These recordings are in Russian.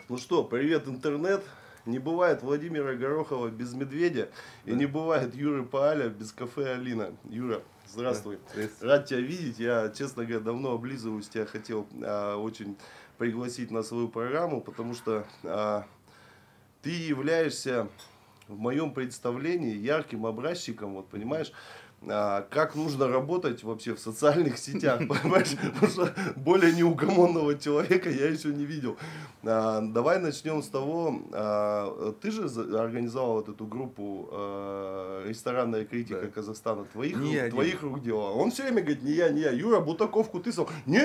Ну что, привет, интернет. Не бывает Владимира Горохова без медведя, и не бывает Юры Пааля без кафе Алина. Юра, здравствуй. Рад тебя видеть. Я, честно говоря, давно облизываюсь, тебя хотел очень пригласить на свою программу, потому что ты являешься в моем представлении ярким образчиком, вот понимаешь, как нужно работать вообще в социальных сетях, понимаешь, потому что более неугомонного человека я еще не видел. Давай начнем с того, ты же организовал вот эту группу «Ресторанная критика Казахстана», твоих рук дело. Он все время говорит, не я, Юра Бутаковку ты сам, не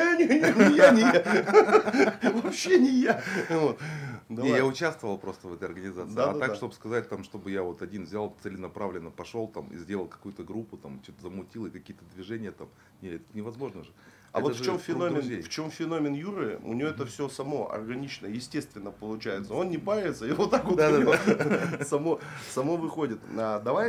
я, вообще не я. Не, я участвовал просто в этой организации. Так, чтобы сказать, там, чтобы я вот один взял, целенаправленно пошел там и сделал какую-то группу, там, что-то замутил и какие-то движения там. Нет, это невозможно же. А это вот в чем феномен Юры, у него это все само органично, естественно получается. Он не парится, и вот так вот само выходит. Давай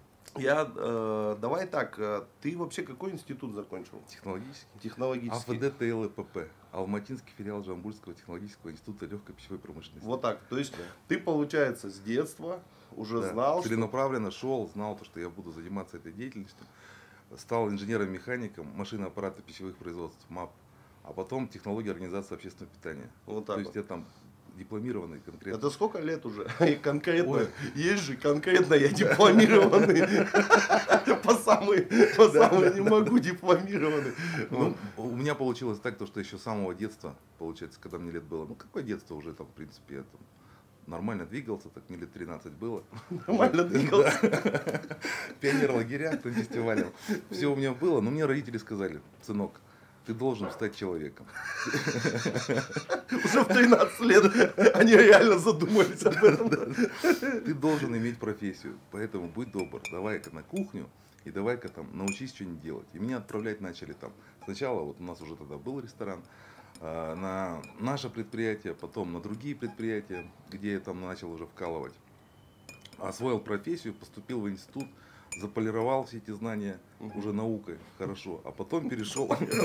так, ты вообще какой институт закончил? Технологический. АФД ТЛПП. Алматинский филиал Жамбульского технологического института легкой пищевой промышленности. Вот так. То есть ты, получается, с детства уже знал, целенаправленно шел, знал, что я буду заниматься этой деятельностью. Стал инженером-механиком машины аппарата пищевых производств МАП. А потом технология организации общественного питания. Вот так. То есть я там дипломированный конкретно. Это сколько лет уже? Конкретно. Ой. Есть же конкретно я дипломированный. По самой не могу дипломированный. Ну, у меня получилось так, что еще с самого детства, получается, когда мне лет было. Ну, какое детство уже там, в принципе, я там нормально двигался, так мне лет 13 было. Нормально двигался. Пионер-лагерях, фестивалем. Все у меня было, но мне родители сказали, сынок, ты должен стать человеком. Уже в 13 лет они реально задумались об этом. Ты должен иметь профессию, поэтому будь добр, давай-ка на кухню и давай-ка там научись что-нибудь делать. И меня отправлять начали там. Сначала вот у нас уже тогда был ресторан, на наше предприятие, потом на другие предприятия, где я там начал уже вкалывать. Освоил профессию, поступил в институт, заполировал все эти знания уже наукой хорошо, а потом перешел.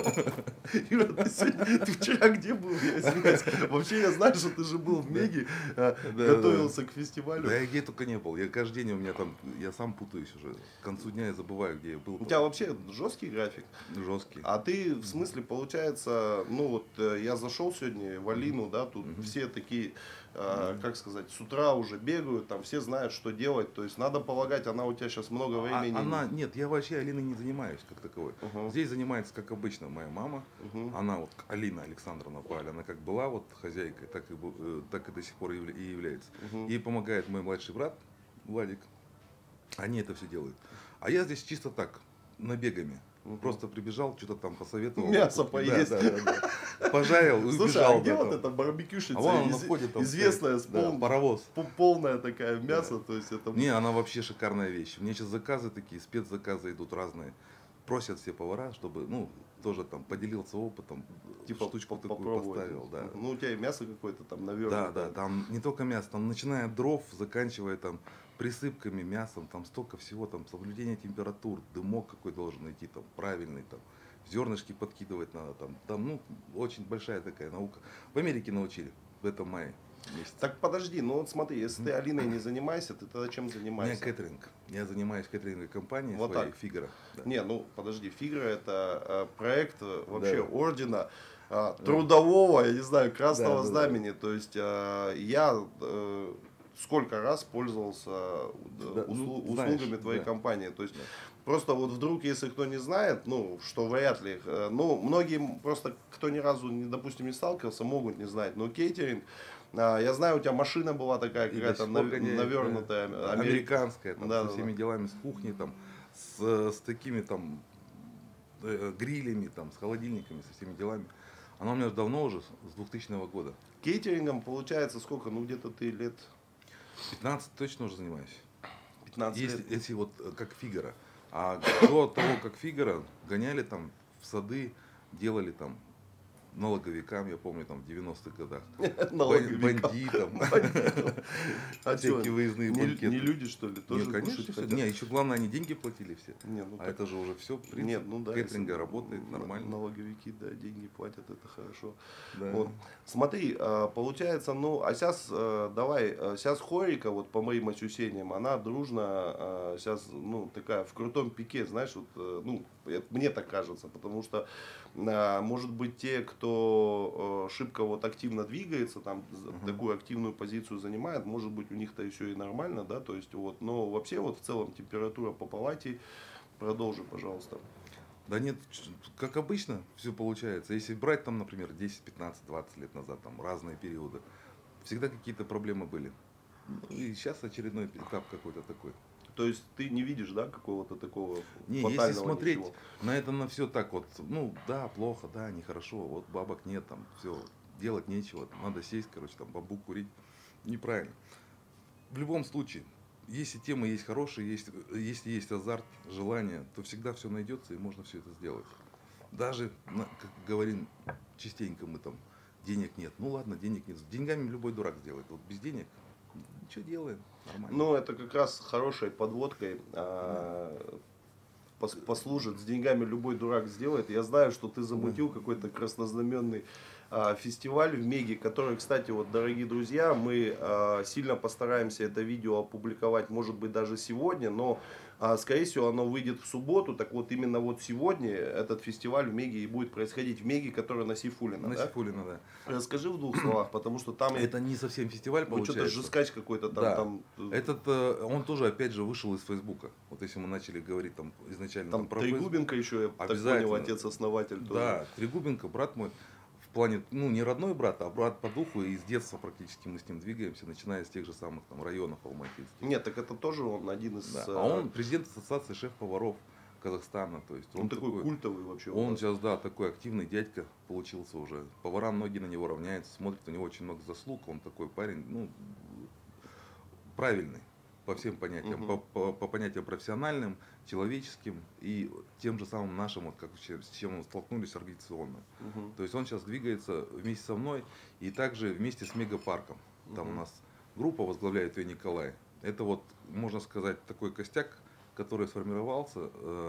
Юра, ты вчера где был? Вообще я знаю, что ты же был в Меге, готовился к фестивалю. Да я где только не был. Я каждый день у меня там, я сам путаюсь уже. К концу дня я забываю, где я был. У тебя вообще жесткий график? Жесткий. А ты, в смысле, получается, ну вот я зашел сегодня в Алину, да, тут все такие, как сказать, с утра уже бегают, там все знают, что делать. То есть надо полагать, она у тебя сейчас много времени. Нет, я вообще Алиной не занимаюсь как таковой. Здесь занимается, как обычно, моя мама. Она вот Алина Александровна Пааля, она как была вот хозяйкой, так и до сих пор и является. Ей помогает мой младший брат Владик. Они это все делают. А я здесь чисто так, набегами. Просто прибежал, что-то там посоветовал. Мясо поесть. Да. Пожарил и убежал. Слушай, а где вот эта барбекюшница? Известная, паровоз. Полная такая мясо. То есть это... Не, она вообще шикарная вещь. Мне сейчас заказы такие, спецзаказы идут разные. Просят все повара, чтобы, ну, тоже там поделился опытом, типа штучку такую поставил. Да. Ну, у тебя и мясо какое-то там, наверное. Да, там не только мясо, там начиная от дров, заканчивая там присыпками, мясом, там столько всего, там соблюдение температур, дымок какой должен идти, там правильный, там зернышки подкидывать надо, там, ну, очень большая такая наука. В Америке научили в этом мае месяце. Так подожди, ну вот смотри, если ты Алиной не занимаешься, ты тогда чем занимаешься? У меня кэтеринг. Я занимаюсь кэтеринговой компанией вот своей, Фигара. Да. Не, ну подожди, Фигара это проект вообще ордена трудового, я не знаю, красного знамени. То есть я сколько раз пользовался услугами твоей компании. То есть просто вот вдруг, если кто не знает, ну, что вряд ли, ну, многие просто, кто ни разу, допустим, не сталкивался, могут не знать, но кейтеринг, я знаю, у тебя машина была такая какая-то навернутая, американская, там, со всеми делами, с кухней, там, с такими там грилями, там, с холодильниками, со всеми делами. Она у меня давно уже, с 2000 года. Кейтерингом получается сколько? Ну, где-то ты лет... 15 точно уже занимаюсь. 15 лет. Если вот как Фигара. А до того, как Фигара, гоняли там в сады, делали там налоговикам, я помню, там в 90-х годах, Налоговикам. бандитам, А что, всякие выездные банкеты. не люди, что ли, Не, тоже конечно, кушать все. хотят? Не, еще главное, они деньги платили все. Не, ну А так, это же уже все, принцип нет, ну да, кэтеринга если работает нормально. налоговики, да, деньги платят, это хорошо. Да. Вот. Смотри, получается, ну, а сейчас, давай, сейчас Хорика, вот по моим ощущениям, она дружно сейчас, ну, такая в крутом пике, знаешь, вот, ну, мне так кажется, потому что, может быть, те, кто шибко вот активно двигается, там, такую активную позицию занимает, может быть, у них-то еще и нормально, да, то есть, вот, но вообще, вот, в целом, температура по палате, продолжи, пожалуйста. Да нет, как обычно все получается. Если брать там, например, 10, 15, 20 лет назад, там разные периоды, всегда какие-то проблемы были. Ну, и сейчас очередной этап какой-то такой. То есть ты не видишь, да, какого-то такого Не, фатального если смотреть ничего? на это на все так вот, ну да, плохо, да, нехорошо, вот бабок нет, там все, делать нечего, там, надо сесть, короче, там бамбук курить. Неправильно. В любом случае, если темы есть хорошие, если есть азарт, желание, то всегда все найдется и можно все это сделать. Даже, как говорим частенько мы там, денег нет. Ну ладно, денег нет. С деньгами любой дурак сделает. Вот без денег ничего делаем, нормально. Ну, это как раз хорошей подводкой послужит. С деньгами любой дурак сделает. Я знаю, что ты замутил какой-то краснознаменный фестиваль в Меге, который, кстати, вот, дорогие друзья, мы сильно постараемся это видео опубликовать, может быть, даже сегодня, но, скорее всего, оно выйдет в субботу. Так вот, именно вот сегодня этот фестиваль в Меге и будет происходить, в Меге, который на Сейфулино, На да? Сейфулино, да. Расскажи в двух словах, потому что там... Это не совсем фестиваль Ну, получается. что-то жескач какой-то там. Да. Там Этот, он тоже, опять же, вышел из Фейсбука. Вот если мы начали говорить там изначально там про Трегубенко еще, я так понял, обязательно. отец-основатель тоже. Да, Трегубенко, брат мой, в плане, ну, не родной брат, а брат по духу, и с детства практически мы с ним двигаемся, начиная с тех же самых там районов алматинских. Нет, так это тоже он один из... Да. А он президент ассоциации шеф-поваров Казахстана, то есть он такой культовый вообще. Он сейчас, да, такой активный дядька получился уже. Повара многие на него равняются, смотрят, у него очень много заслуг, он такой парень, ну, правильный по всем понятиям, по понятиям профессиональным, человеческим и тем же самым нашим, вот как с чем мы столкнулись организационно. То есть он сейчас двигается вместе со мной и также вместе с Мегапарком. Там у нас группа, возглавляет ее Николай. Это вот, можно сказать, такой костяк, который сформировался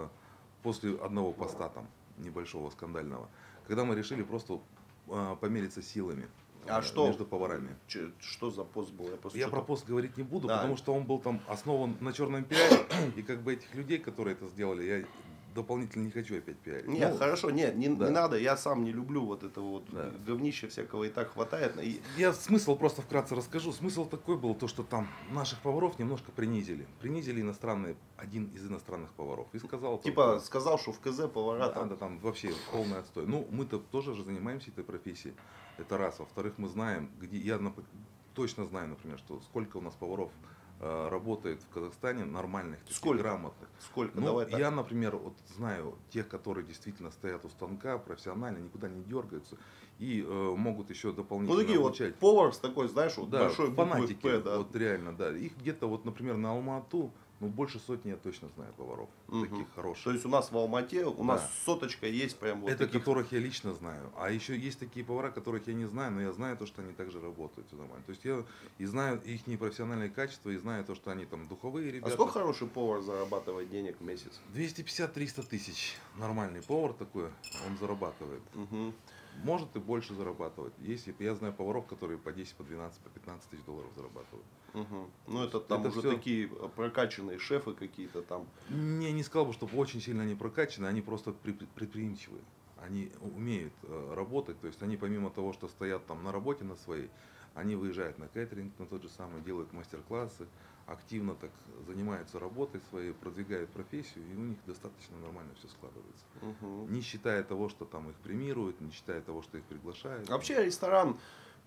после одного поста там небольшого скандального, когда мы решили просто помериться силами. Между поварами. Что за пост был? Я про пост говорить не буду, Да. потому что он был там основан на черном пиаре, и как бы этих людей, которые это сделали, я дополнительно не хочу опять пиарить. Нет, Ну, хорошо, нет, не да. надо, я сам не люблю вот это вот Да. говнища всякого и так хватает. И Я смысл просто вкратце расскажу. Смысл такой был, то, что там наших поваров немножко принизили. Принизили один из иностранных поваров. И сказал, типа сказал, что в КЗ повара там... да, там вообще полный отстой. Ну, мы-то тоже же занимаемся этой профессией. Это раз. Во-вторых, мы знаем, где я точно знаю, например, что сколько у нас поваров работает в Казахстане нормальных, Сколько? грамотных. Сколько? Ну, Давай так. я, например, вот знаю тех, которые действительно стоят у станка, профессионально, никуда не дергаются и могут еще дополнительно Ну, такие обучать. вот повар с такой, знаешь, вот Да, большой буквы фанатики, П, да. вот реально, да. Их где-то вот, например, на Алма-Ату, ну, больше сотни я точно знаю поваров, таких хороших. То есть у нас в Алмате, у нас соточка есть прям вот Это таких... которых я лично знаю. А еще есть такие повара, которых я не знаю, но я знаю то, что они также работают. Все нормально. То есть я и знаю их профессиональные качества, и знаю то, что они там духовые ребята. А сколько хороший повар зарабатывает денег в месяц? 250-300 тысяч. Нормальный повар такой, он зарабатывает. Может и больше зарабатывать. Есть, я знаю поваров, которые по 10, по 12, по 15 тысяч долларов зарабатывают. Ну это там Это уже всё... такие прокачанные шефы какие-то там. Не сказал бы, что очень сильно они прокачаны, они просто предприимчивые. Они умеют работать, то есть они помимо того, что стоят там на работе на своей, они выезжают на кэтеринг, на тот же самый, делают мастер-классы, активно так занимаются работой своей, продвигают профессию, и у них достаточно нормально все складывается. Не считая того, что там их премируют, не считая того, что их приглашают. Вообще ресторан,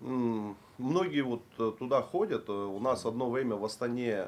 многие вот туда ходят. У нас одно время в Астане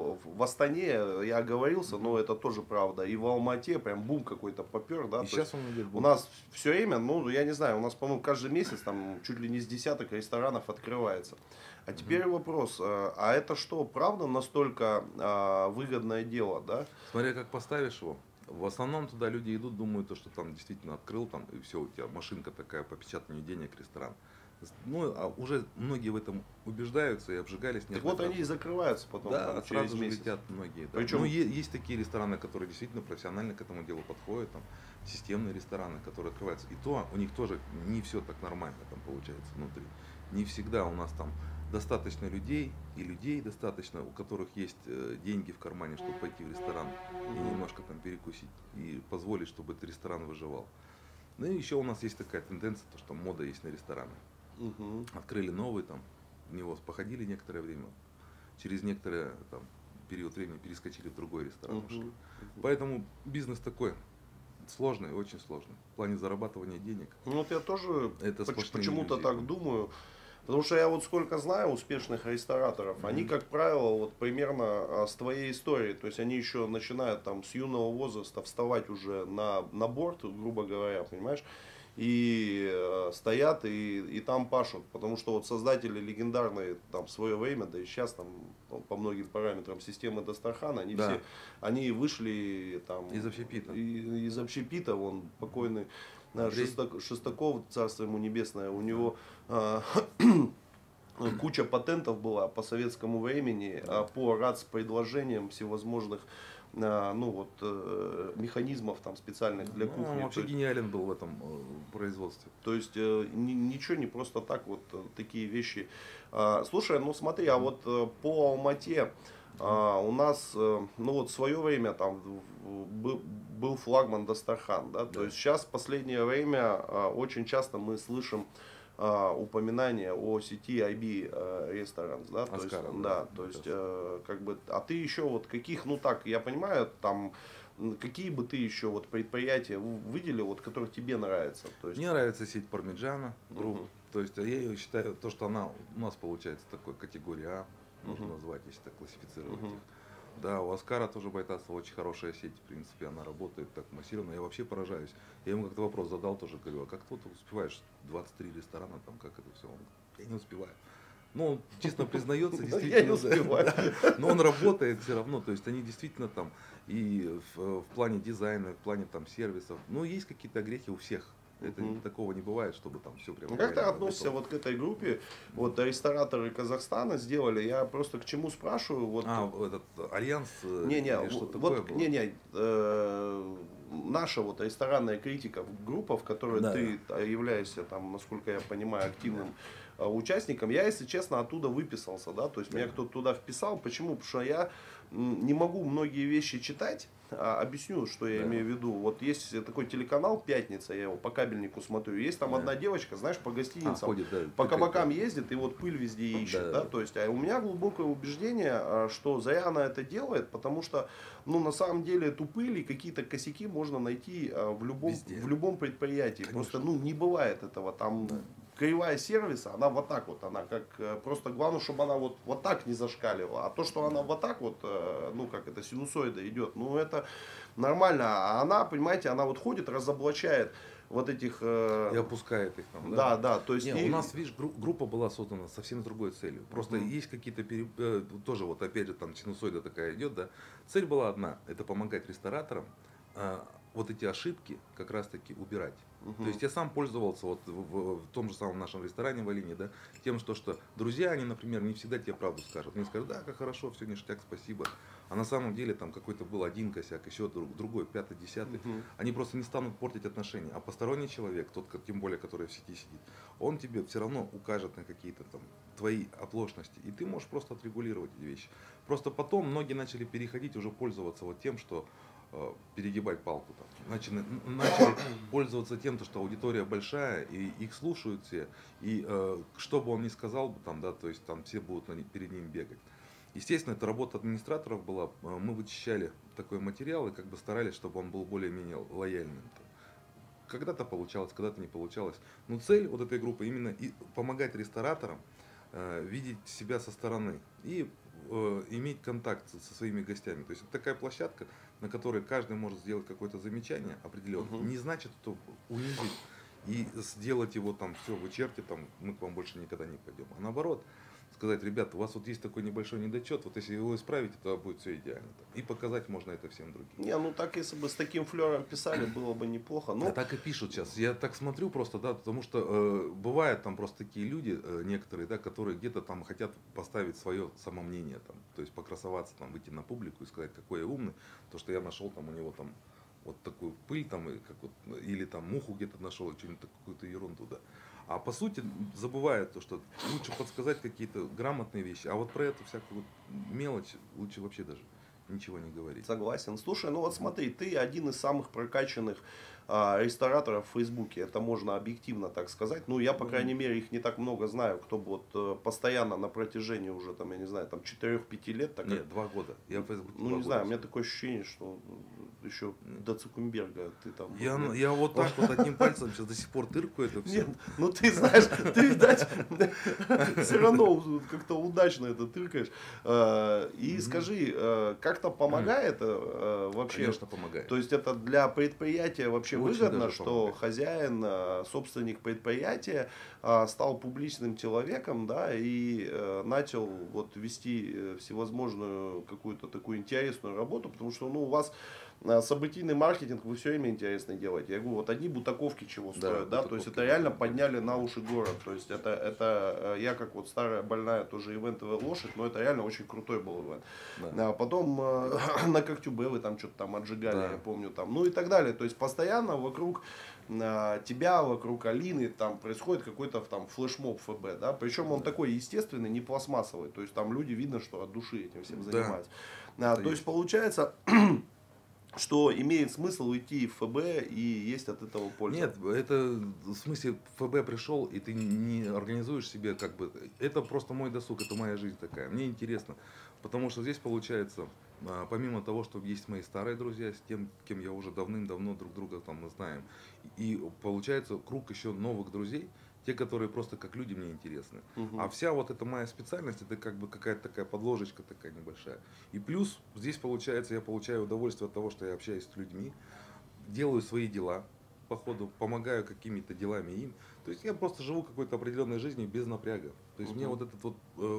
я оговорился, но это тоже правда. И в Алмате прям бум какой-то попер, да. И сейчас он идет. У нас все время, ну я не знаю, у нас, по-моему, каждый месяц там чуть ли не с десяток ресторанов открывается. А теперь вопрос, а это что, правда настолько выгодное дело, да? Смотря как поставишь его. В основном туда люди идут, думают, то, что там действительно открыл, там, и все, у тебя машинка такая по печатанию денег, ресторан. Ну, а уже многие в этом убеждаются и обжигались Так вот неоднократно. они и закрываются потом Да, там, через сразу же месяц. летят многие. Да. Причем Ну, есть такие рестораны, которые действительно профессионально к этому делу подходят, там, системные рестораны, которые открываются. И то у них тоже не все так нормально там получается внутри. Не всегда у нас там достаточно людей, и людей достаточно, у которых есть деньги в кармане, чтобы пойти в ресторан и немножко там перекусить, и позволить, чтобы этот ресторан выживал. Ну и еще у нас есть такая тенденция, то, что мода есть на рестораны. Мгм. Открыли новый, там, в него походили некоторое время, через некоторый там, период времени перескочили в другой ресторан. Мгм. Ушли. Мгм. Поэтому бизнес такой сложный, очень сложный. В плане зарабатывания денег. Ну вот я тоже Это сплошные почему-то иллюзии. так думаю. Потому что я вот сколько знаю успешных рестораторов, они, как правило, вот примерно с твоей историей, то есть они еще начинают там с юного возраста вставать уже на борт, грубо говоря, понимаешь, и стоят и там пашут, потому что вот создатели легендарные там в свое время, да и сейчас там по многим параметрам системы Дастархана, они Да. все, они вышли там Из общепита. из общепита, он покойный Андрей? Шестаков, царство ему небесное, у него куча патентов была по советскому времени по предложениям всевозможных ну вот механизмов там специальных для Ну, он кухни. вообще гениален был в этом производстве. То есть ничего не просто так вот такие вещи. Слушай, ну смотри, а вот по Алмате у нас, ну вот в свое время там был флагман Дастархан, да, то Да. есть сейчас в последнее время очень часто мы слышим упоминание о сети IB Restaurants, да, то есть, Аскара, да, да, то есть сейчас. как бы, а ты еще вот каких, ну так, я понимаю, там, какие бы ты еще вот предприятия выделил, вот, которые тебе нравятся, то есть, Мне нравится сеть Пармиджана групп. Мгм. То есть я ее считаю, то, что она у нас получается такой категория А, можно Мгм. назвать, если так классифицировать Мгм. их. Да, у Аскара тоже Байтаса очень хорошая сеть, в принципе, она работает так массированно. Я вообще поражаюсь. Я ему как-то вопрос задал тоже, говорю, а как ты успеваешь 23 ресторана, там, как это все? Он говорит, я не успеваю. Ну, он честно признается, Я не действительно, успеваю. да, но он работает все равно, то есть они действительно там и в плане дизайна, в плане там сервисов, ну, есть какие-то огрехи у всех. Это Мгм. такого не бывает, чтобы там все прям Ну, как ты идеально относишься работало. вот к этой группе? Вот рестораторы Казахстана сделали. Я просто к чему спрашиваю? Вот А, этот альянс не-не, или что такое вот было? не-не, наша вот ресторанная критика, группа, в которой Да, ты являешься, там, насколько я понимаю, активным участником, я, если честно, оттуда выписался, да, то есть да. меня кто-то туда вписал. Почему? Потому что я не могу многие вещи читать. Объясню, что я Да. имею в виду. Вот есть такой телеканал «Пятница», я его по кабельнику смотрю, есть там Да. одна девочка, знаешь, по гостиницам, ходит, да, по тыкает, кабакам да. ездит и вот пыль везде ищет, Да. да, то есть, а у меня глубокое убеждение, что зря она это делает, потому что, ну, на самом деле, эту пыль и какие-то косяки можно найти Везде. в любом предприятии, Конечно. просто, ну, не бывает этого, там кривая сервиса, она вот так вот, она как, просто главное, чтобы она вот так не зашкаливала, а то, что она вот так вот, ну, как это, синусоида идет, ну, это нормально, а она, понимаете, она вот ходит, разоблачает вот этих... И опускает их там, Да, да, то есть... Не, у нас, видишь, группа была создана совсем с другой целью. Просто есть какие-то, тоже вот опять же там синусоида такая идет, да. Цель была одна, это помогать рестораторам вот эти ошибки как раз таки убирать. То есть я сам пользовался вот в том же самом нашем ресторане в Алине, да, тем, что друзья, они, например, не всегда тебе правду скажут. Они скажут, да, как хорошо, все ништяк, спасибо. А на самом деле там какой-то был один косяк, еще другой, пятый, десятый. Они просто не станут портить отношения. А посторонний человек, тот, тем более, который в сети сидит, он тебе все равно укажет на какие-то там твои оплошности. И ты можешь просто отрегулировать эти вещи. Просто потом многие начали переходить, уже пользоваться вот тем, что перегибать палку там. Начали пользоваться тем, что аудитория большая, и их слушают все, и что бы он ни сказал, там, да, то есть там все будут перед ним бегать. Естественно, это работа администраторов была, мы вычищали такой материал и как бы старались, чтобы он был более-менее лояльным. Когда-то получалось, когда-то не получалось. Но цель вот этой группы именно и помогать рестораторам видеть себя со стороны и иметь контакт со своими гостями. То есть это такая площадка, на которой каждый может сделать какое-то замечание определенное. Не значит, что унизить и сделать его там, все, вы черти, там, мы к вам больше никогда не пойдем. А наоборот, сказать, ребята, у вас вот есть такой небольшой недочет, вот если его исправите, то будет все идеально. И показать можно это всем другим. Не, ну так если бы с таким флером писали, было бы неплохо. Но... А так и пишут сейчас. Я так смотрю просто, да, потому что бывают там просто такие люди, некоторые, да, которые где-то там хотят поставить свое самомнение, там, то есть покрасоваться, там, выйти на публику и сказать, какой я умный, то, что я нашел там у него там вот такую пыль там, и как вот, или там муху где-то нашел, или что-нибудь, какую-то ерунду, да. А по сути забывают то, что лучше подсказать какие-то грамотные вещи, а вот про эту всякую вот мелочь лучше вообще даже ничего не говорить. Согласен. Слушай, ну вот смотри, ты один из самых прокачанных рестораторов в Фейсбуке. Это можно объективно так сказать. Ну, я, по крайней мере, их не так много знаю, кто вот постоянно на протяжении уже, там, я не знаю, там 4-5 лет. Так, Нет, 2 года. Я в Фейсбуке ну, не знаю, у меня такое ощущение, что еще до Цукерберга ты там... Я вот так вот одним пальцем сейчас до сих пор тыркаю это все. Нет, ну ты знаешь, ты, видать, все равно как-то удачно это тыркаешь. И скажи, как-то помогает вообще? Конечно, помогает. То есть это для предприятия вообще Очень выгодно, даже что помогает. хозяин, собственник предприятия стал публичным человеком, да, и начал вот вести всевозможную какую-то такую интересную работу, потому что, ну, у вас событийный маркетинг вы все время интересно делаете. Я говорю, вот одни бутаковки чего стоят, да, то есть это реально подняли на уши город. То есть это я как вот старая больная тоже ивентовая лошадь, но это реально очень крутой был ивент. Да. Потом на Коктюбе вы там что-то там отжигали, Да. я помню, там, ну и так далее. То есть постоянно вокруг тебя, вокруг Алины там происходит какой-то там флешмоб ФБ, да, причем он такой естественный, не пластмассовый, то есть там люди видно, что от души этим всем занимаются. То есть получается, что имеет смысл идти в ФБ и есть от этого польза. Нет, это в смысле ФБ пришел, и ты не организуешь себе как бы. Это просто мой досуг, это моя жизнь такая. Мне интересно. Потому что здесь получается, помимо того, что есть мои старые друзья, с тем, кем я уже давным-давно друг друга там мы знаем. И получается круг еще новых друзей, те, которые просто как люди мне интересны. А вся вот эта моя специальность, это как бы какая-то такая подложечка такая небольшая. И плюс здесь получается, я получаю удовольствие от того, что я общаюсь с людьми, делаю свои дела по ходу, помогаю какими-то делами им. То есть я просто живу какой-то определенной жизнью без напряга. То есть мне вот этот вот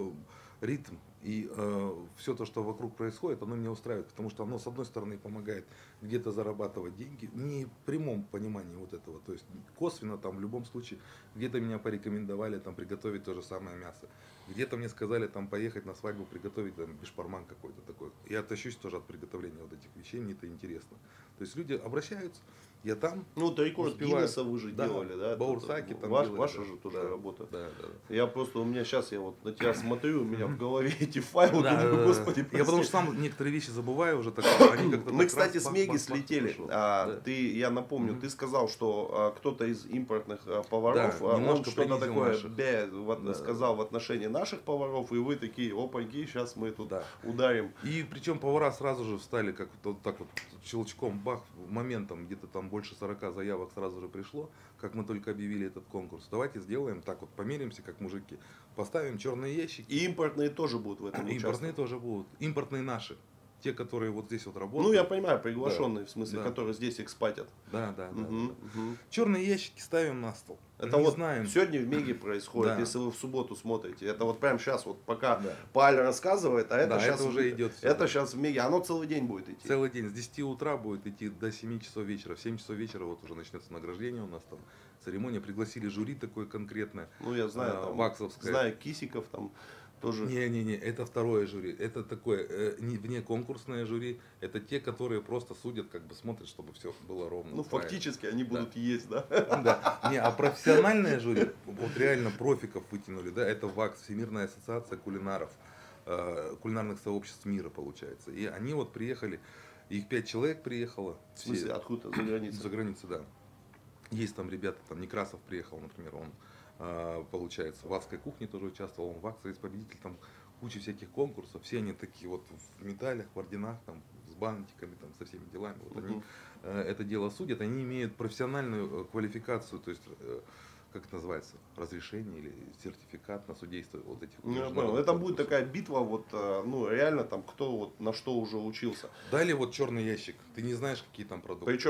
ритм и все то, что вокруг происходит, оно меня устраивает, потому что оно с одной стороны помогает где-то зарабатывать деньги, не в прямом понимании вот этого, то есть косвенно там в любом случае где-то меня порекомендовали там приготовить то же самое мясо, где-то мне сказали там поехать на свадьбу приготовить там бешбарман какой-то такой. Я тащусь тоже от приготовления вот этих вещей, мне это интересно. То есть люди обращаются, я там. Ну, это рекорд успеваю. Гиннесса вы же делали, да? Баурсаки там делали, ваша да. же тоже Да. работа. Да, да. Я просто, у меня сейчас, я вот на тебя смотрю, у меня в голове эти файлы, Да, думаю, да, да. господи, Я прости. потому что сам некоторые вещи забываю уже, так, они как-то Мы, так кстати, раз, с бах, Меги бах, бах, слетели. пришло. Да. Я напомню, ты сказал, что кто-то из импортных поваров, Да, он немножко что-то принизил такое наших. сказал в отношении наших поваров, и вы такие, опаньки, сейчас мы тут Да. ударим. И причем повара сразу же встали, как вот так вот щелчком, бах, моментом, где-то там больше 40 заявок сразу же пришло, как мы только объявили этот конкурс. Давайте сделаем так вот, померимся, как мужики, поставим черные ящики. И импортные тоже будут в этом Импортные участвовать. тоже будут. Импортные наши. Те, которые вот здесь вот работают. Ну, я понимаю, приглашенные, Да. в смысле, Да. которые здесь экспатят. Да, да, да. Мгм, да. мгм. Черные ящики ставим на стол. Это Не вот знаем. сегодня в Меге происходит, Да. если вы в субботу смотрите. Это вот прямо сейчас, вот пока Да. Паля рассказывает, а это Да, сейчас это уже идет всё, Это да. сейчас в Меге, оно целый день будет идти. Целый день, с 10 утра будет идти до 7 часов вечера. В 7 часов вечера вот уже начнется награждение у нас там, церемония. Пригласили жюри такое конкретное, Ну, я знаю, там, ваксовское. знаю Кисиков там тоже. Не, это второе жюри. Это такое вне конкурсное жюри. Это те, которые просто судят, как бы смотрят, чтобы все было ровно. Ну, правильно. фактически они будут есть, да? Да. Не, а профессиональное жюри, вот реально профиков вытянули, да, это ВАКС, Всемирная ассоциация кулинаров, кулинарных сообществ мира, получается. И они вот приехали, их 5 человек приехало. В смысле, откуда? За границей? За границей, да. Есть там ребята, там Некрасов приехал, например, он, получается, в адской кухне тоже участвовал, он в акции есть победитель, там куча всяких конкурсов, все они такие вот в медалях, в орденах, там, с бантиками, там, со всеми делами. Вот они это дело судят, они имеют профессиональную квалификацию, то есть, как это называется, разрешение или сертификат на судейство вот этих. Ну, я понял. Это будет такая битва, вот, ну, реально там, кто вот на что уже учился. Далее вот черный ящик, ты не знаешь, какие там продукты. Причем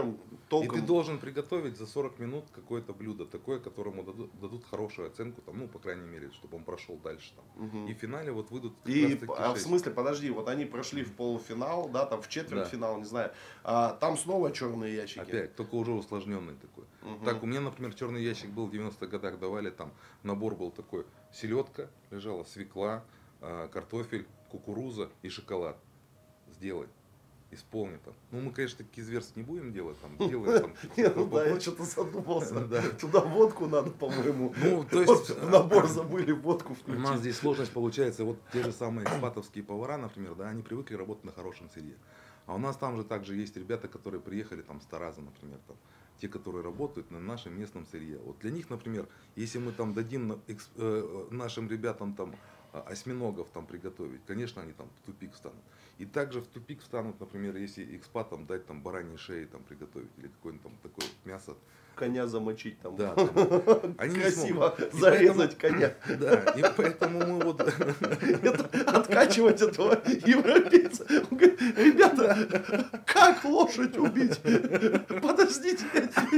И ты должен приготовить за 40 минут какое-то блюдо, такое, которому дадут хорошую оценку, там, ну, по крайней мере, чтобы он прошел дальше. Там. И в финале вот выйдут в смысле, подожди, вот они прошли в полуфинал, да, там в четвертьфинал, не знаю, там снова черные ящики. Опять, только уже усложненный такой. Так, у меня, например, черный ящик был в 90-х годах, давали там, набор был такой, селедка лежала, свекла, картофель, кукуруза и шоколад. Сделай. Исполни там. Ну, мы, конечно, такие зверства не будем делать, там, делаем там. Я что-то задумался. Туда водку надо, по-моему. Ну, то есть, в набор забыли водку включить. У нас здесь сложность получается, вот те же самые экспатовские повара, например, да, они привыкли работать на хорошем сырье. А у нас там же также есть ребята, которые приехали там с Тараза, например, там, те, которые работают на нашем местном сырье. Вот для них, например, если мы там дадим нашим ребятам там осьминогов там приготовить, конечно, они там в тупик встанут. И также в тупик встанут, например, если экспатам дать там бараньи шеи там приготовить или какое-нибудь там такое мясо. Коня замочить там. Да. Они красиво зарезать коня. Да, и поэтому мы вот... Откачивать этого европейца. Он говорит, ребята, как лошадь убить? Подождите.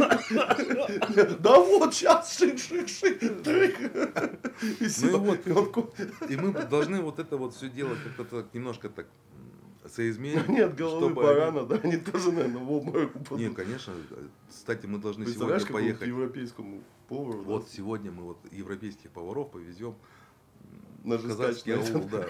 Да вот, сейчас шик-шик-шик. И все. И мы должны вот это вот все делать как-то так, немножко так соизмерить. Нет головы барана, да, они тоже, наверное, в обморок упадут. Нет, конечно. Кстати, мы должны сегодня поехать. К европейскому повару. Вот да? Сегодня мы вот европейских поваров повезем на казахский аул, да.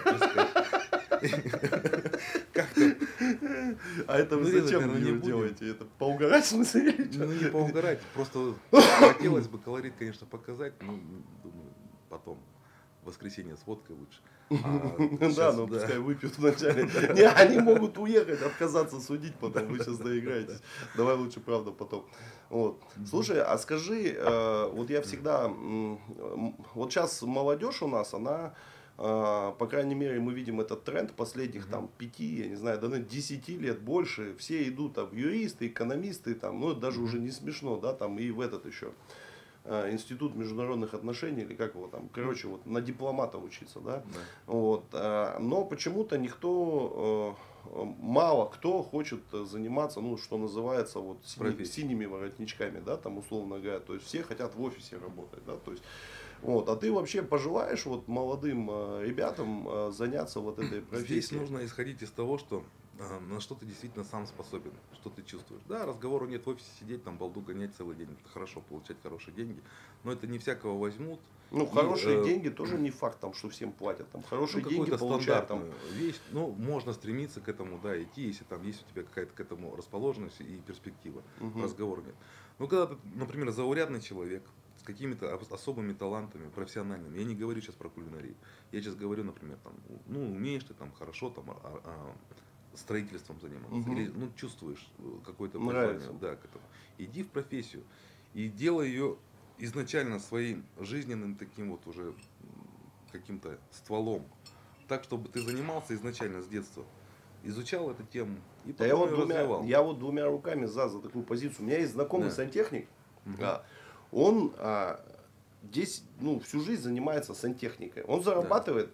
А это вы зачем вы делаете? Это поугарать, в смысле? Ну, не поугарать, просто хотелось бы колорит, конечно, показать, но думаю, потом. В воскресенье с водкой лучше. Да, но пускай выпьют вначале. Не, они могут уехать, отказаться судить потом, вы сейчас доиграетесь. Давай лучше правда потом. Вот. Слушай, а скажи, вот я всегда, вот сейчас молодежь у нас, она, по крайней мере, мы видим этот тренд последних там 5, я не знаю, даже 10 лет больше, все идут там юристы, экономисты, там, ну это даже уже не смешно, да, там и в этот еще. Институт международных отношений, или как его там, короче, вот на дипломата учиться, да, вот, но почему-то никто, мало кто хочет заниматься, ну, что называется, вот, синими воротничками, да, там, условно говоря, то есть все хотят в офисе работать, да, то есть, вот, а ты вообще пожелаешь вот молодым ребятам заняться вот этой профессией? Здесь нужно исходить из того, что на что ты действительно сам способен, что ты чувствуешь. Да, разговору нет в офисе сидеть, там балду гонять целый день, это хорошо, получать хорошие деньги, но это не всякого возьмут. Ну, хорошие деньги тоже не факт, там, что всем платят, там, хорошие деньги получают. Там... вещь, ну, можно стремиться к этому, да, идти, если там есть у тебя какая-то к этому расположенность и перспектива, разговора нет. Ну, когда ты, например, заурядный человек, с какими-то особыми талантами, профессиональными, я не говорю сейчас про кулинарию, я сейчас говорю, например, там, ну, умеешь ты там хорошо, там, строительством заниматься, или ну, чувствуешь какое-то призвание, да, к этому. Иди в профессию и делай ее изначально своим жизненным таким вот уже каким-то стволом, так, чтобы ты занимался изначально с детства, изучал эту тему и потом ее развивал. Я вот двумя руками за такую позицию. У меня есть знакомый сантехник, он здесь ну, всю жизнь занимается сантехникой. Он зарабатывает,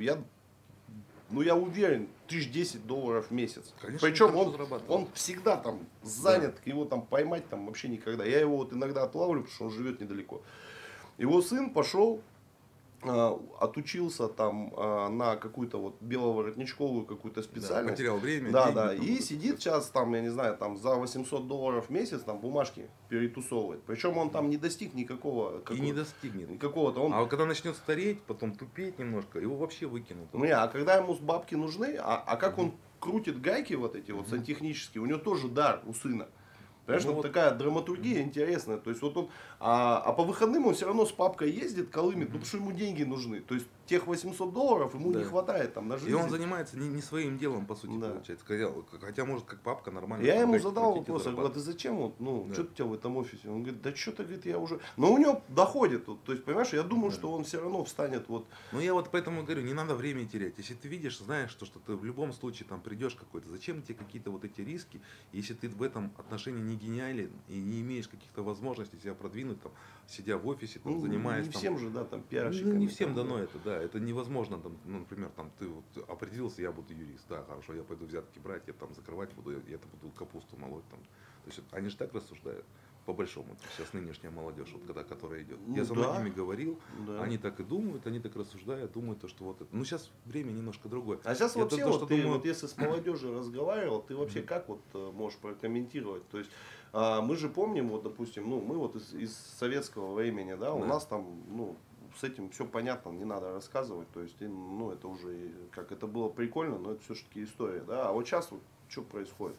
я уверен, $10 в месяц. Конечно, причем он всегда там занят, его там поймать там вообще никогда. Я его вот иногда отлавлю, потому что он живет недалеко. Его сын пошел, отучился там на какую-то вот беловоротничковую какую-то специальность. Потерял время. Да, и сидит сейчас там, я не знаю, там за $800 в месяц там бумажки перетусовывает. Причем он там не достиг никакого. И не достигнет. Какого-то. А когда начнет стареть, потом тупеть немножко, его вообще выкинут. А когда ему бабки нужны, а как он крутит гайки вот эти вот сантехнические, у него тоже дар у сына. Понимаешь, вот такая драматургия интересная. То есть вот он, а по выходным он все равно с папкой ездит, колымет, потому что ему деньги нужны. То есть тех $800 ему не хватает там на жизнь. И он занимается не своим делом, по сути, получается. Хотя может как папка нормально. Я ему задал вопрос, я говорю, а ты зачем вот, что у тебя в этом офисе? Он говорит, да что-то, говорит, я уже. Но у него доходит. То есть, понимаешь, я думаю, что он все равно встанет вот. Ну я вот поэтому говорю, не надо время терять. Если ты видишь, знаешь, что ты в любом случае там придешь какой-то, зачем тебе какие-то вот эти риски, если ты в этом отношении не гениален и не имеешь каких-то возможностей себя продвинуть, там, сидя в офисе, там, занимаясь. Не всем же, да, там пиарщиками. Не всем дано это, да. Да, это невозможно, там, ну, например, там, ты вот определился, я буду юрист, да, хорошо, я пойду взятки брать, я там закрывать буду, я это буду капусту молоть. Там. То есть они же так рассуждают, по большому, сейчас нынешняя молодежь, вот, когда, которая идет. Ну Я со да, многими говорил, да. они так и думают, они так рассуждают, думают, то, что вот это. Ну, сейчас время немножко другое. А сейчас Я вообще, то, вот что ты, думаю, вот если с молодежью разговаривал, ты вообще как вот можешь прокомментировать? То есть мы же помним, вот допустим, ну мы вот из советского времени, да, у Да. нас там, ну, с этим все понятно, не надо рассказывать, то есть, ну, это уже, как это было прикольно, но это все-таки история, да, а вот сейчас вот что происходит?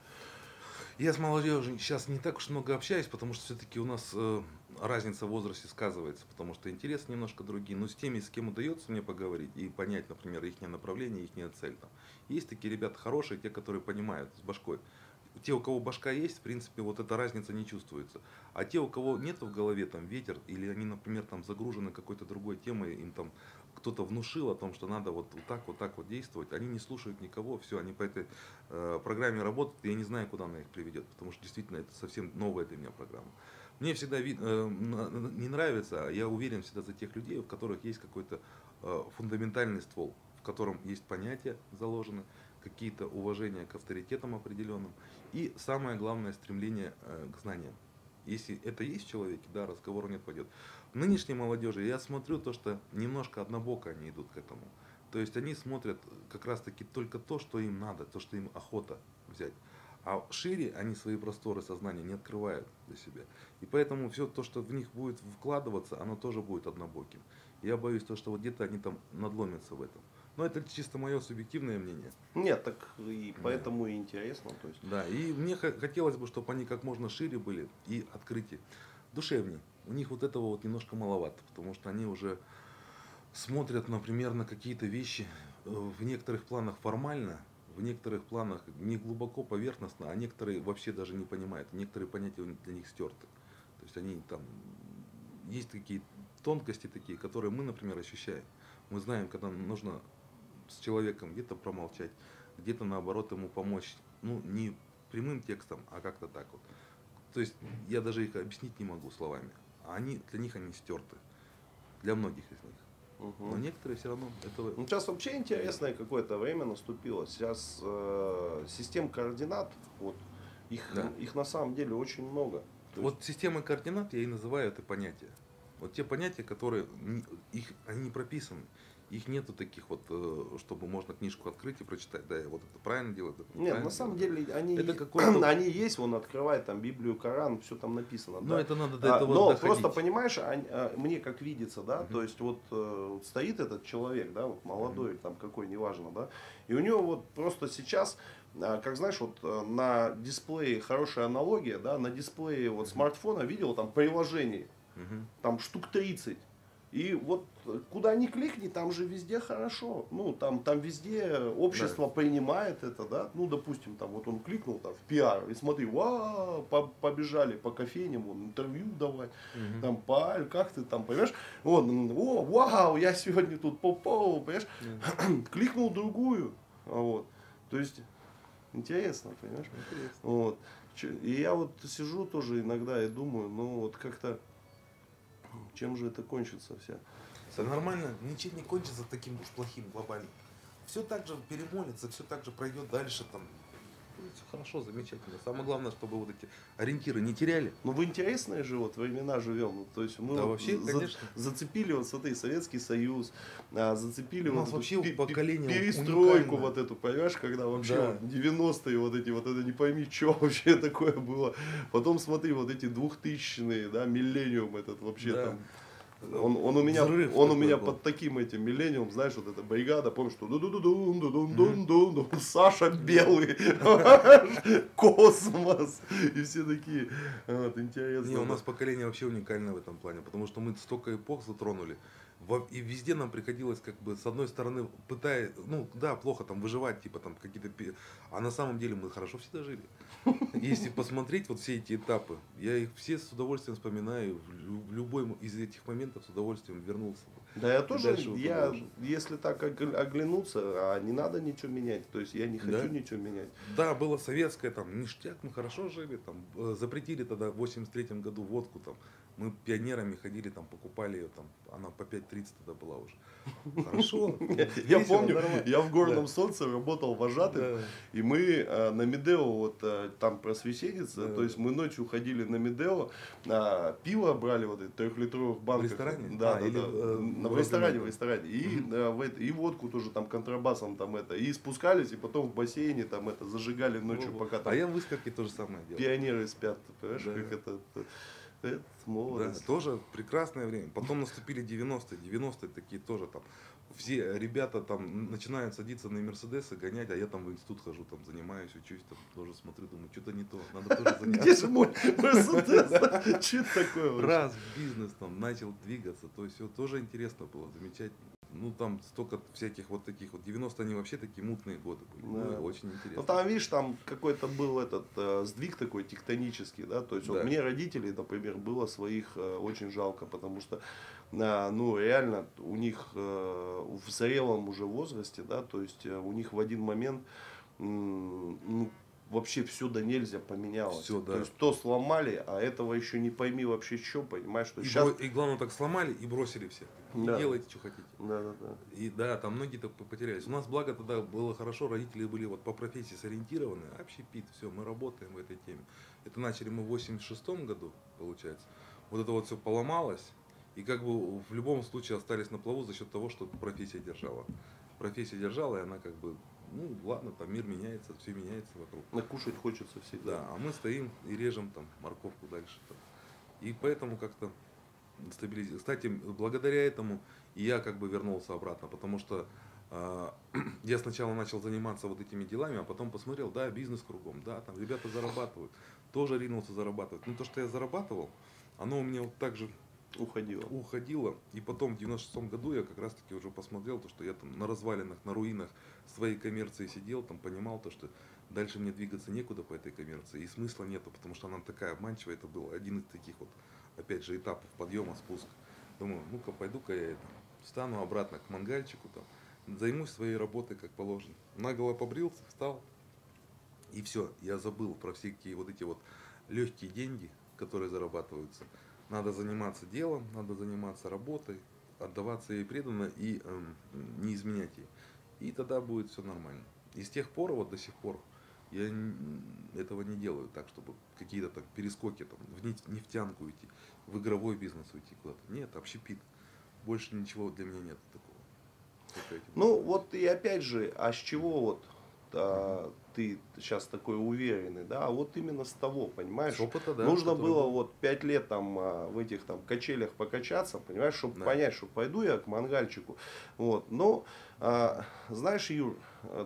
я с молодежью сейчас не так уж много общаюсь, потому что все-таки у нас разница в возрасте сказывается, потому что интересы немножко другие. Но с теми, с кем удается мне поговорить и понять, например, их направление, их цель. Там. Есть такие ребята хорошие, те, которые понимают с башкой. Те, у кого башка есть, в принципе, вот эта разница не чувствуется. А те, у кого нет в голове там ветер, или они, например, там загружены какой-то другой темой, им там кто-то внушил о том, что надо вот так вот действовать, они не слушают никого, все, они по этой программе работают, и я не знаю, куда она их приведет, потому что действительно это совсем новая для меня программа. Мне всегда не нравится, а я уверен всегда за тех людей, в которых есть какой-то фундаментальный ствол, в котором есть понятия заложены, какие-то уважения к авторитетам определенным и самое главное стремление к знаниям. Если это есть в человеке, да, разговору нет пойдет. В нынешней молодежи я смотрю то, что немножко однобоко они идут к этому. То есть они смотрят как раз таки только то, что им надо, то, что им охота взять. А шире они свои просторы сознания не открывают для себя. И поэтому все то, что в них будет вкладываться, оно тоже будет однобоким. Я боюсь то, что вот где-то они там надломятся в этом. Но это чисто мое субъективное мнение. Нет, так и Да. поэтому и интересно, то есть. Да, и мне хотелось бы, чтобы они как можно шире были и открытие, душевнее. У них вот этого вот немножко маловато, потому что они уже смотрят, например, на какие-то вещи в некоторых планах формально, в некоторых планах не глубоко поверхностно, а некоторые вообще даже не понимают. Некоторые понятия для них стерты. То есть они там, есть такие тонкости такие, которые мы, например, ощущаем. Мы знаем, когда нужно с человеком где-то промолчать, где-то наоборот ему помочь. Ну, не прямым текстом, а как-то так вот. То есть я даже их объяснить не могу словами. А они, для них они стерты. Для многих из них. Но некоторые все равно этого... Ну, сейчас вообще интересное какое-то время наступило. Сейчас систем координат, вот, Да. их на самом деле очень много. То есть, Вот системы координат я и называю это понятия. Вот те понятия, которые они не прописаны. Их нету таких вот, чтобы можно книжку открыть и прочитать, да, вот это правильно делать. Это нет, правильно на самом делать. деле они, Это какой-то... они есть, вон открывает там Библию, Коран, все там написано. Но да? это надо до этого Но доходить. просто понимаешь, мне как видится, да, то есть вот стоит этот человек, да, вот молодой там какой, неважно, да, и у него вот просто сейчас, как знаешь, вот на дисплее хорошая аналогия, да, на дисплее вот смартфона видел там приложений, там штук 30. И вот куда ни кликни, там же везде хорошо. Ну, там везде общество принимает это, да. Ну, допустим, там вот он кликнул там в пиар, и смотри, вау, побежали по кофейням, вон, интервью давать, там, Паль, как ты там, понимаешь? Вот, о, вау, я сегодня тут попал, понимаешь? Кликнул другую. Вот. То есть, интересно, понимаешь? Интересно. Вот. И я вот сижу тоже иногда и думаю, ну, вот как-то, чем же это кончится вся? Все нормально, ничего не кончится таким уж плохим глобально. Все так же перемолится, все так же пройдет дальше там. Все хорошо, замечательно. Самое главное, чтобы вот эти ориентиры не теряли. Ну, в интересные же вот времена живем. Ну, то есть мы Да, вот вообще, конечно. зацепили вот, смотри, Советский Союз, зацепили У вот нас эту вообще поколение перестройку уникальное. вот эту, понимаешь, когда вообще Да. вот 90-е вот эти, вот это не пойми, что вообще такое было. Потом смотри, вот эти 2000-е, да, миллениум этот вообще Да. там. Он у меня, Взрыв он у такой меня был. под таким этим миллениум, знаешь, вот эта бригада, помнишь, что ду-ду-ду-дун, Саша Белый, Космос, и все такие, вот, интересно. Не, у нас поколение вообще уникальное в этом плане, потому что мы столько эпох затронули. И везде нам приходилось, как бы, с одной стороны, пытаясь, ну да, плохо там выживать, типа там какие-то, а на самом деле мы хорошо всегда жили. Если посмотреть вот все эти этапы, я их все с удовольствием вспоминаю, в любой из этих моментов с удовольствием вернулся. Да, я тоже, дальше вот продолжим. если так оглянуться, не надо ничего менять, то есть я не хочу ничего менять. Да, было советское, там, ништяк, мы хорошо жили, там, запретили тогда в 83-м году водку, там, Мы пионерами ходили, там, покупали ее, там, она по 5.30 тогда была уже. Хорошо. Я помню, я в Горном Солнце работал вожатым, и мы на Медео, вот там просвещенница, то есть мы ночью ходили на Медео, пиво брали вот эти 3-литровых банках. В ресторане? Да, в ресторане. И водку тоже там контрабасом там это. И спускались, и потом в бассейне там это зажигали ночью, пока там. А я в Искорке то же самое делал. Пионеры спят, ты понимаешь, как это молодость. Да, тоже прекрасное время. Потом наступили 90-е. 90-е такие тоже там. Все ребята там начинают садиться на Мерседесы, гонять, а я там в институт хожу, там занимаюсь, учусь, там тоже смотрю, думаю, что-то не то, надо тоже заняться. Где же мой Мерседес? Что это такое? Раз бизнес там начал двигаться, то есть все тоже интересно было, замечательно. Ну там столько всяких вот таких вот, 90-е они вообще такие мутные годы были, Да. было очень интересно. Ну там, видишь, там какой-то был этот сдвиг такой тектонический, да, то есть вот мне родителей, например, было своих очень жалко, потому что, ну реально у них в зрелом уже возрасте, да, то есть у них в один момент, ну, вообще все да нельзя поменялось. Всё, да. То есть то сломали, а этого еще не пойми вообще что, понимаешь, что сейчас... И главное так сломали и бросили все. Да. Делайте, что хотите. Да. И да, там многие-то потерялись. У нас, благо, тогда было хорошо, родители были вот по профессии сориентированы. Общепит, все, мы работаем в этой теме. Это начали мы в 86-м году, получается. Вот это вот все поломалось. И как бы в любом случае остались на плаву за счет того, что профессия держала. Профессия держала, и она как бы, ну ладно, там мир меняется, все меняется вокруг. Накушать хочется всегда. Да, а мы стоим и режем там морковку дальше. Там. И поэтому как-то стабилизировать. Кстати, благодаря этому и я как бы вернулся обратно, потому что я сначала начал заниматься вот этими делами, а потом посмотрел, да, бизнес кругом, да, там ребята зарабатывают, тоже ринулся зарабатывать. Но то, что я зарабатывал, оно у меня вот так же уходило. И потом в 96-м году я как раз таки уже посмотрел, то, что я там на развалинах, на руинах своей коммерции сидел, там понимал то, что дальше мне двигаться некуда по этой коммерции, и смысла нету, потому что она такая обманчивая, это был один из таких вот, опять же, этапов подъема, спуска. Думаю, ну-ка, пойду-ка я встану обратно к мангальчику, там, займусь своей работой, как положено. Наголо побрился, встал, и все, я забыл про все вот эти вот легкие деньги, которые зарабатываются. Надо заниматься делом, надо заниматься работой, отдаваться ей преданно и не изменять ей. И тогда будет все нормально. И с тех пор, вот до сих пор, я этого не делаю так, чтобы какие-то там перескоки там, в нефтянку уйти, в игровой бизнес уйти куда-то. Нет, общепит. Больше ничего для меня нет такого. Ну вот и опять же, а с чего вот ты сейчас такой уверенный, да, а вот именно с того, понимаешь, с опыта, да, нужно было вот 5 лет там в этих там качелях покачаться, понимаешь, чтобы понять, что пойду я к мангальчику, вот, но, знаешь, Юр,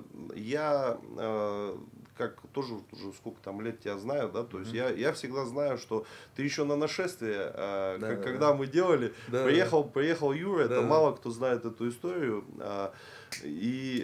я как тоже уже сколько там лет тебя знаю, да, то есть я всегда знаю, что ты еще на нашествие, когда мы делали, приехал Юра, это мало кто знает эту историю, и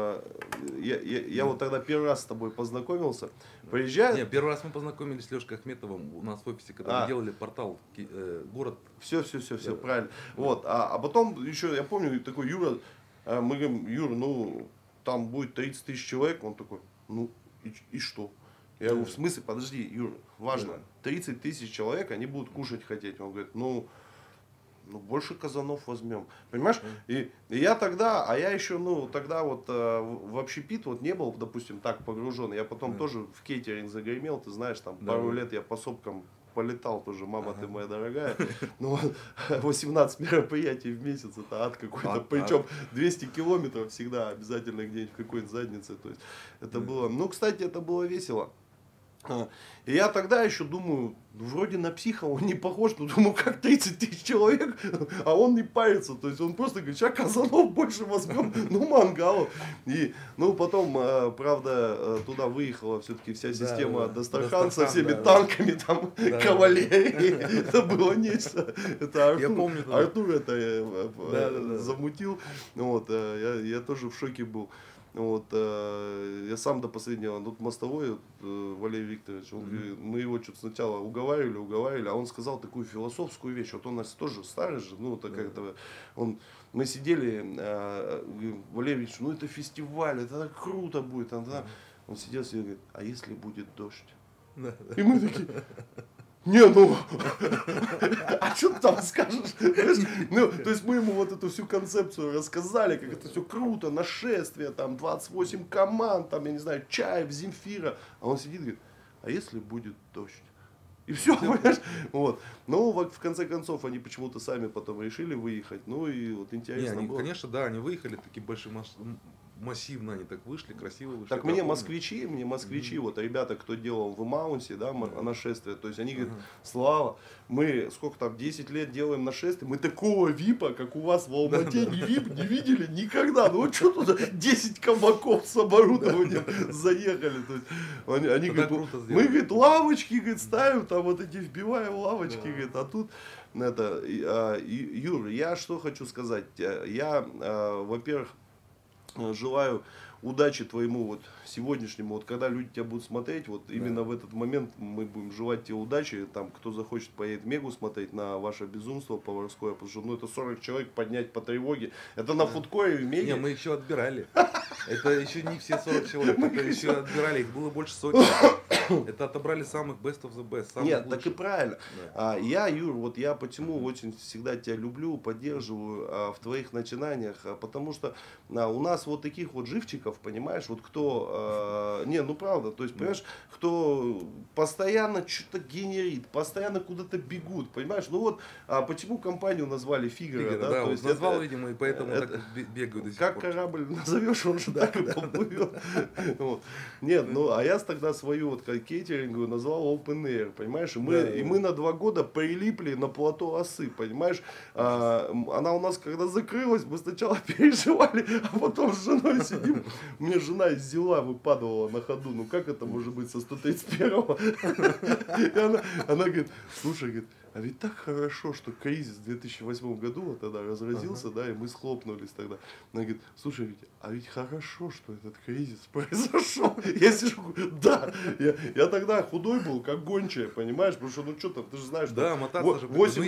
я вот тогда первый раз с тобой познакомился. Приезжаю. Не, первый раз мы познакомились с Лешкой Ахметовым у нас в офисе, когда мы делали портал город. Все, правильно. Вот, а потом еще, я помню, такой Юра, мы говорим, Юра, ну там будет 30 тысяч человек, он такой, ну и что? Я говорю, в смысле, подожди, Юра, важно, 30 тысяч человек, они будут кушать хотеть. Он говорит, ну больше казанов возьмем. Понимаешь? И я тогда, а я еще, ну, тогда вот в общепит вот не был, допустим, так погружен. Я потом тоже в кейтеринг загремел, ты знаешь, там пару лет я по сопкам полетал тоже, мама ты моя дорогая. Ну, 18 мероприятий в месяц, это ад какой-то. Причем 200 километров всегда обязательно где-нибудь в какой-то заднице. То есть это было, ну, кстати, это было весело. И я тогда еще думаю, вроде на психа он не похож, но думаю, как 30 тысяч человек, а он не парится. То есть он просто говорит, сейчас казанов больше возьмем, ну мангалов. И, ну потом, правда, туда выехала все-таки вся система Дастархан со всеми танками, там, кавалерией. Это было нечто. Это Артур это замутил. Вот, я тоже в шоке был. Вот, я сам до последнего, тут мостовой, Валерий Викторович, он, мы его что-то сначала уговаривали, а он сказал такую философскую вещь, вот он у нас тоже старый же, ну, это как-то, мы сидели, Валерий Викторович, ну это фестиваль, это так круто будет, он сидел и говорит, а если будет дождь? И мы такие, Не, ну, а что ты там скажешь? Ну, то есть мы ему вот эту всю концепцию рассказали, как это все круто, нашествие, там 28 команд, там, я не знаю, Чаев, Земфира. А он сидит и говорит, а если будет дождь? И все, понимаешь? Вот. Но в конце концов они почему-то сами потом решили выехать. Ну и вот интересно Не, они, было. конечно, да, они выехали, такие большие, массивно они так вышли, красиво вышли. Так да, мне помню. москвичи, вот ребята, кто делал в Маунте, да, нашествие, то есть они говорят, Слава, мы сколько там, 10 лет делаем нашествие, мы такого випа, как у вас в Алмате, не вип, не видели никогда. Ну вот что тут 10 кабаков с оборудованием заехали. То есть, они говорят, мы, говорит, лавочки, говорит, ставим, там вот эти вбиваем лавочки, говорит, а тут это, Юр, я что хочу сказать, я, во-первых, желаю удачи твоему вот сегодняшнему, вот когда люди тебя будут смотреть, вот именно в этот момент мы будем желать тебе удачи, там, кто захочет поедет Мегу смотреть на ваше безумство поварское, потому что, ну, это 40 человек поднять по тревоге, это на фудкоре в Меге. Не, мы еще отбирали, это еще не все 40 человек, это еще отбирали, их было больше сотни. Это отобрали самых best of the best. Самых Нет, лучших. так и правильно. Да. Я, Юр, вот я почему очень всегда тебя люблю, поддерживаю в твоих начинаниях, потому что у нас вот таких вот живчиков, понимаешь, вот кто, не, ну правда, то есть, понимаешь, кто постоянно что-то генерит, постоянно куда-то бегут, понимаешь, ну вот, почему компанию назвали Фигара, да, да, то есть назвал, это, видимо, и поэтому это, так бегают до сих как пор. корабль назовешь, он же так и поплывет. Вот. Нет, ну, а я тогда свою вот кейтеринговую назвал Open Air, понимаешь? И мы на 2 года прилипли на плато Осы, понимаешь? Она у нас когда закрылась, мы сначала переживали, а потом с женой сидим. У меня жена из Зела выпадывала на ходу. Ну как это может быть со 131-го? И она говорит, слушай, говорит, а ведь так хорошо, что кризис в 2008 году вот тогда разразился, да, и мы схлопнулись тогда. Она говорит, слушай, Витя, а ведь хорошо, что этот кризис произошел. Я сижу, да, я тогда худой был, как гончая, понимаешь, потому что, ну что там, ты же знаешь, да, мотаться же.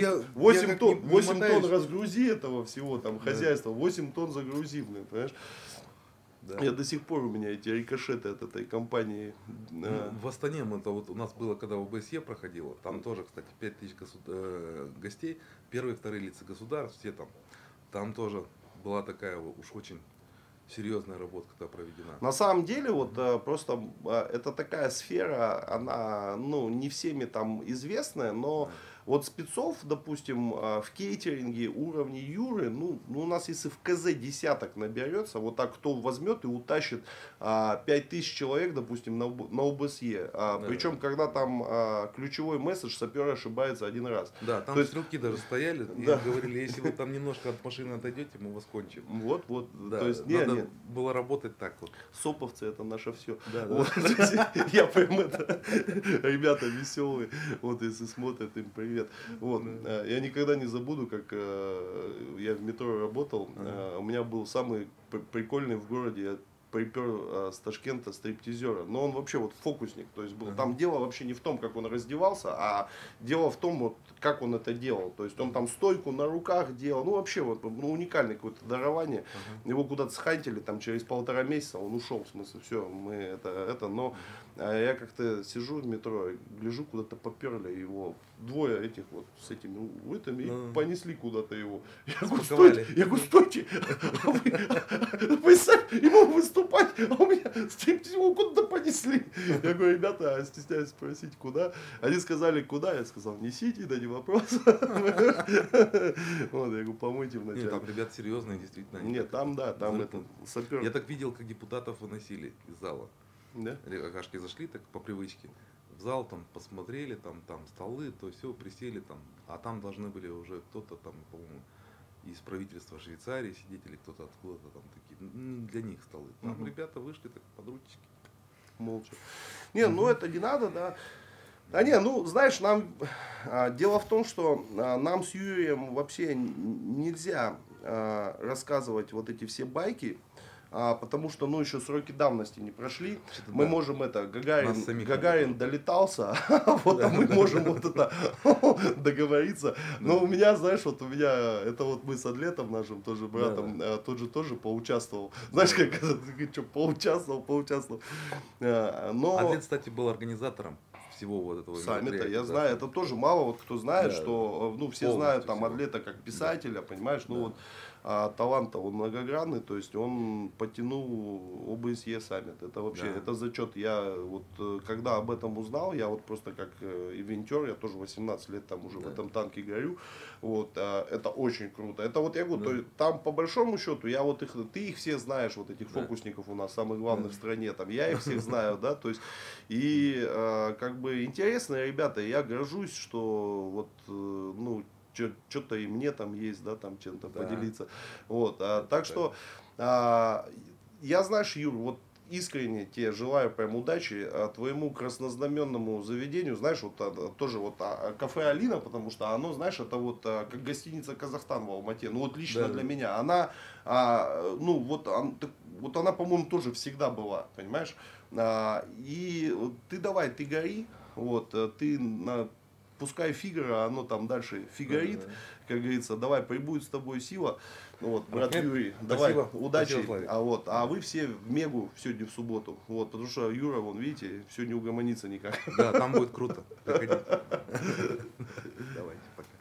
8 тонн разгрузи этого всего, там, хозяйства, 8 тонн загрузи, блин, понимаешь. Да. Я до сих пор у меня эти рикошеты от этой компании. В Астане это вот у нас было, когда ОБСЕ проходило, там тоже, кстати, 5000 гостей, первые, вторые лица государств, все там тоже была такая уж очень серьезная работа, когда проведена. На самом деле, вот просто это такая сфера, она, ну, не всеми там известная, но вот спецов, допустим, в кейтеринге уровня Юры, ну, у нас если в КЗ десяток наберется, вот так кто возьмет и утащит 5000 человек, допустим, на ОБСЕ. Причем, когда там ключевой месседж, сапер ошибается один раз. Да, там стрелки даже стояли и говорили, если вы там немножко от машины отойдете, мы вас кончим. Вот, да, то есть, надо было работать так вот. Соповцы это наше все. Да, вот, я прям это, ребята веселые, вот если смотрят, им привет. Вот. Я никогда не забуду, как я в метро работал. У меня был самый прикольный в городе, я припер с Ташкента стриптизера. Но он вообще вот фокусник. То есть был. Там дело вообще не в том, как он раздевался, а дело в том, вот, как он это делал. То есть он там стойку на руках делал. Ну вообще вот, ну, уникальное какое-то дарование. Его куда-то схантили, там через 1,5 месяца он ушел. В смысле, все, мы это. Но я как-то сижу в метро, гляжу, куда-то поперли его. Двое этих вот с этими и понесли куда-то его. Я говорю, стойте, вы сами ему выступать, а у меня стриптиз его куда-то понесли. Я говорю, ребята, стесняюсь спросить, куда. Они сказали, куда, я сказал, несите, да не вопрос. Вот, я говорю, помойте вначале. Нет, там ребята серьезные, действительно. Нет, там да, там это сапер. Я так видел, как депутатов выносили из зала. Да? Акашки зашли так по привычке. В зал там посмотрели, там столы, то все, присели там, а там должны были уже кто-то там, по-моему, из правительства Швейцарии сидеть или кто-то откуда-то там такие, для них столы. Там ребята вышли так под ручки. Молча. Не, ну это не надо, да. А не, ну знаешь, нам дело в том, что нам с Юрием вообще нельзя рассказывать вот эти все байки. Потому что, ну, еще сроки давности не прошли. Мы можем это, Гагарин долетался, вот, а мы можем вот это договориться. Но у меня, знаешь, вот у меня, это вот мы с Атлетом нашим тоже братом, тоже поучаствовал. Знаешь, как это, что, поучаствовал. Атлет, кстати, был организатором всего вот этого саммита, мероприятия, я да. знаю, это тоже мало вот кто знает, Да, что, ну, все полностью знают там всего. Адлета как писателя, понимаешь, ну Да. вот, а талант он многогранный, то есть он потянул ОБСЕ саммит, это вообще, Да. это зачет, я вот, когда об этом узнал, я вот просто как ивентер, я тоже 18 лет там уже в Да. этом танке горю, вот, это очень круто, это вот я говорю, Да. то есть, там по большому счету, я вот их, ты их все знаешь, вот этих Да. фокусников у нас, самых главных Да. в стране, там, я их всех знаю, да, то есть, и как бы интересные ребята, я горжусь, что вот, ну, что-то и мне там есть, да, там чем-то Да. поделиться. Вот, Это так что я, знаешь, Юр, вот искренне тебе желаю прям удачи твоему краснознаменному заведению, знаешь, вот тоже вот кафе Алина, потому что оно, знаешь, это вот как гостиница Казахстан в Алмате, ну вот лично Да. для меня, она, ну вот, вот она, по-моему, тоже всегда была, понимаешь, и ты давай, ты гори, вот, ты пускай Фигаро, оно там дальше фигарит, Да. как говорится, давай, прибудет с тобой сила. Вот, брат Ахмед, Юрий, давай, спасибо. удачи. Спасибо, Славик. А вы все в Мегу сегодня в субботу. Вот, потому что Юра, вон, видите, все не угомонится никак. Да, там будет круто. Приходите. Давайте, пока.